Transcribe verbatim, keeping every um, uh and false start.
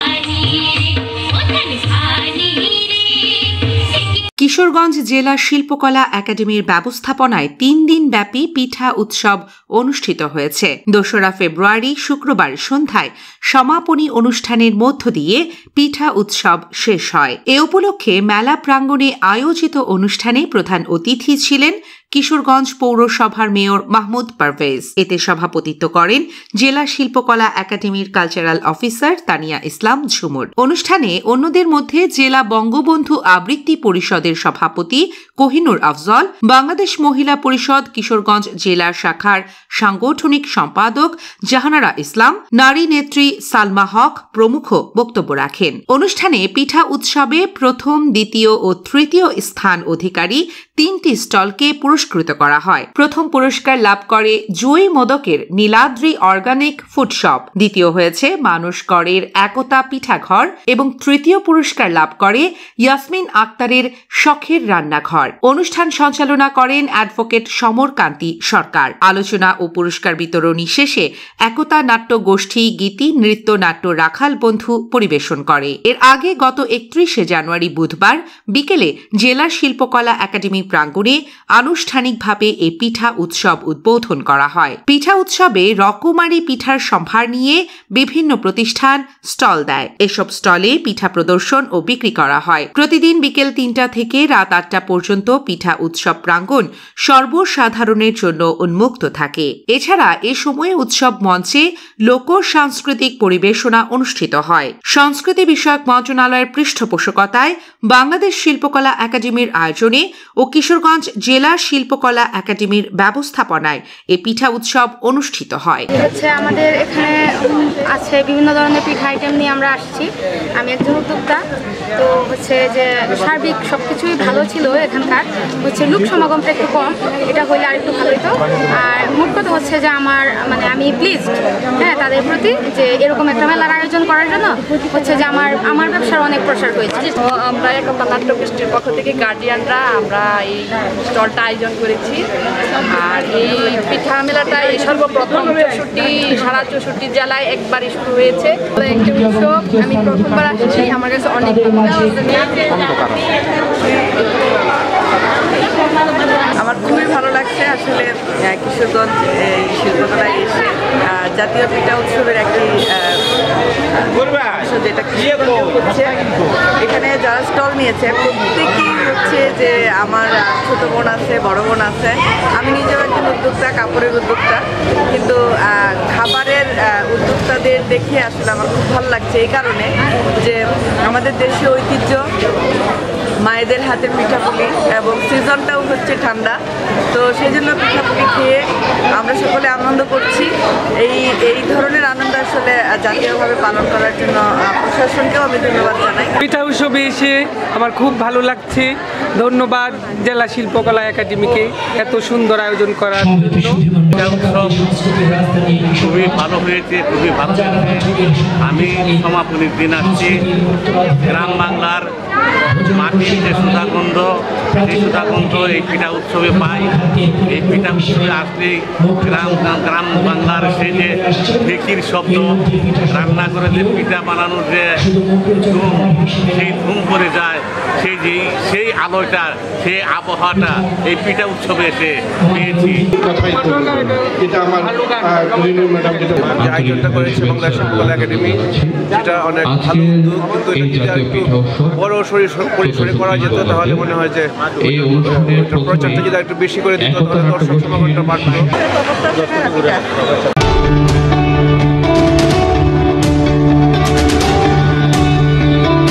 কিশোরগঞ্জ জেলা শিল্পকলা একাডেমির ব্যবস্থাপনায় তিন দিন ব্যাপী পিঠা উৎসব অনুষ্ঠিত হয়েছে। দোসরা ফেব্রুয়ারি শুক্রবার সন্ধ্যায় সমাপনী অনুষ্ঠানের মধ্য দিয়ে পিঠা উৎসব শেষ হয়। এ উপলক্ষে মেলা প্রাঙ্গণে আয়োজিত অনুষ্ঠানে প্রধান অতিথি ছিলেন কিশোরগঞ্জ পৌরসভার মেয়র মাহমুদ পারভেজ। এতে সভাপতিত্ব করেন জেলা শিল্পকলা একাডেমির কালচারাল অফিসার তানিয়া ইসলাম ঝুমুর। অনুষ্ঠানে অন্যদের মধ্যে জেলা বঙ্গবন্ধু আবৃত্তি পরিষদের সভাপতি কোহিনুর আফজল, বাংলাদেশ মহিলা পরিষদ কিশোরগঞ্জ জেলা শাখার সাংগঠনিক সম্পাদক জাহানারা ইসলাম, নারী নেত্রী সালমা হক প্রমুখ বক্তব্য রাখেন। অনুষ্ঠানে পিঠা উৎসবে প্রথম, দ্বিতীয় ও তৃতীয় স্থান অধিকারী তিনটি স্টলকে পুরস্কৃত করা হয়। প্রথম পুরস্কার লাভ করে জুই মোদকের নীলাদ্রি অর্গানিক ফুড শপ, দ্বিতীয় হয়েছে মানুষ করের একতা পিঠাঘর এবং তৃতীয় পুরস্কার লাভ করে ইয়াসমিন আক্তারের শখের রান্নাঘর। অনুষ্ঠান সঞ্চালনা করেন অ্যাডভোকেট সমরকান্তি সরকার। আলোচনা ও পুরস্কার বিতরণী শেষে একতা নাট্য গোষ্ঠী গীতি নৃত্য নাট্য রাখাল বন্ধু পরিবেশন করে। এর আগে গত একত্রিশে জানুয়ারি বুধবার বিকেলে জেলা শিল্পকলা একাডেমি প্রাঙ্গণে আনুষ্ঠানিকভাবে এই পিঠা উৎসব উদ্বোধন করা হয়। পিঠা উৎসবে রকমারি পিঠার সম্ভার নিয়ে বিভিন্ন প্রতিষ্ঠান স্টল দেয়। এসব স্টলে পিঠা প্রদর্শন ও বিক্রি করা হয়। প্রতিদিন বিকেল তিনটা থেকে রাত আটটা পর্যন্ত পিঠা উৎসব প্রাঙ্গণ সর্বসাধারণের জন্য উন্মুক্ত থাকে। এছাড়া এ সময়ে উৎসব মঞ্চে লোক সাংস্কৃতিক পরিবেশনা অনুষ্ঠিত হয়। সংস্কৃতি বিষয়ক মন্ত্রণালয়ের পৃষ্ঠপোষকতায় বাংলাদেশ শিল্পকলা একাডেমির আয়োজনে ও কিশোরগঞ্জ জেলা শিল্পকলা একাডেমির ব্যবস্থাপনায় এই পিঠা উৎসব অনুষ্ঠিত হয়। হচ্ছে আমাদের এখানে আছে বিভিন্ন ধরনের পিঠা আইটেম নিয়ে আমরা আসছি। আমি একজন উদ্যোক্তা, তো হচ্ছে যে সার্বিক সবকিছুই ভালো ছিল। এখানকার হচ্ছে লোক সমাগমটা একটু কম, এটা হইলে আর একটু ভালো হতো। আর মোট কথা হচ্ছে যে আমার মানে আমি প্লিজড হ্যাঁ তাদের প্রতি যে এরকম একটা মেলার আয়োজন করার জন্য হচ্ছে যে আমার আমার ব্যবসার অনেক প্রসার হয়েছে। আমরা একতা নাট্য গোষ্ঠীর পক্ষ থেকে গার্ডিয়ানরা আমরা এই স্টলটা আয়োজন করেছি। আর এই পিঠা মেলাটা এই সর্বপ্রথম চৌষট্টি সারা চৌষট্টি জেলায় একবারই শুরু হয়েছে। একটি উৎসব আমি প্রথমবার আসছি, আমার কাছে অনেক আমার খুবই ভালো লাগছে। আসলে কিশোরগঞ্জ শিল্পকলায় এসে জাতীয় পিঠা উৎসবের একটি যেটা হচ্ছে এখানে যারা স্টল নিয়েছে প্রত্যেকেই হচ্ছে যে আমার ছোট বোন আছে, বড় বোন আছে। আমি নিজেও একজন উদ্যোক্তা, কাপড়ের উদ্যোক্তা, কিন্তু খাবারের উদ্যোক্তাদের দেখে আসলে আমার খুব ভালো লাগছে। এই কারণে যে আমাদের দেশীয় ঐতিহ্য, মায়েদের হাতের পিঠাপুলি এবং সিজনটাও হচ্ছে ঠান্ডা, তো সেই জন্য পিঠাপুলি খেয়ে আমরা সকলে আনন্দ করছি। এই এই ধরনের আনন্দ আসলে জাতীয়ভাবে পালন করার জন্য প্রশাসনকেও আমি ধন্যবাদ জানাই। পিঠা উৎসবে এসে আমার খুব ভালো লাগছে। ধন্যবাদ জেলা শিল্পকলা একাডেমিকে এত সুন্দর আয়োজন করার জন্য। খুবই ভালো হয়েছে, খুবই ভালো হয়েছে। আমি সমাপনীর দিন আসছি। গ্রাম বাংলার মাটির যে সুধাগন্ধ, সেই সুধাগন্ধ এই পিঠা উৎসবে পাই। এই পিঠা উৎসবে আসলে গ্রাম গ্রাম বাংলার সেই যে ঢেকির শব্দ, রান্না করে যে পিঠা বানানোর যে ধুম, সেই ধুম করে যায়। সেই যে সেই আলোটা, সেই আবহাওয়াটা এই পিঠা উৎসবে এসে পেয়েছি। যে আয়োজনটা করেছে বাংলা শিল্পকলা একাডেমি, যেটা অনেক ভালো উদ্যোগ, কিন্তু এটা যদি একটু বড় পরিসরে করা যেত তাহলে মনে হয় যে প্রচারটা যদি একটু বেশি করে দিত তাহলে দর্শক সমাগমটা বাড়তো।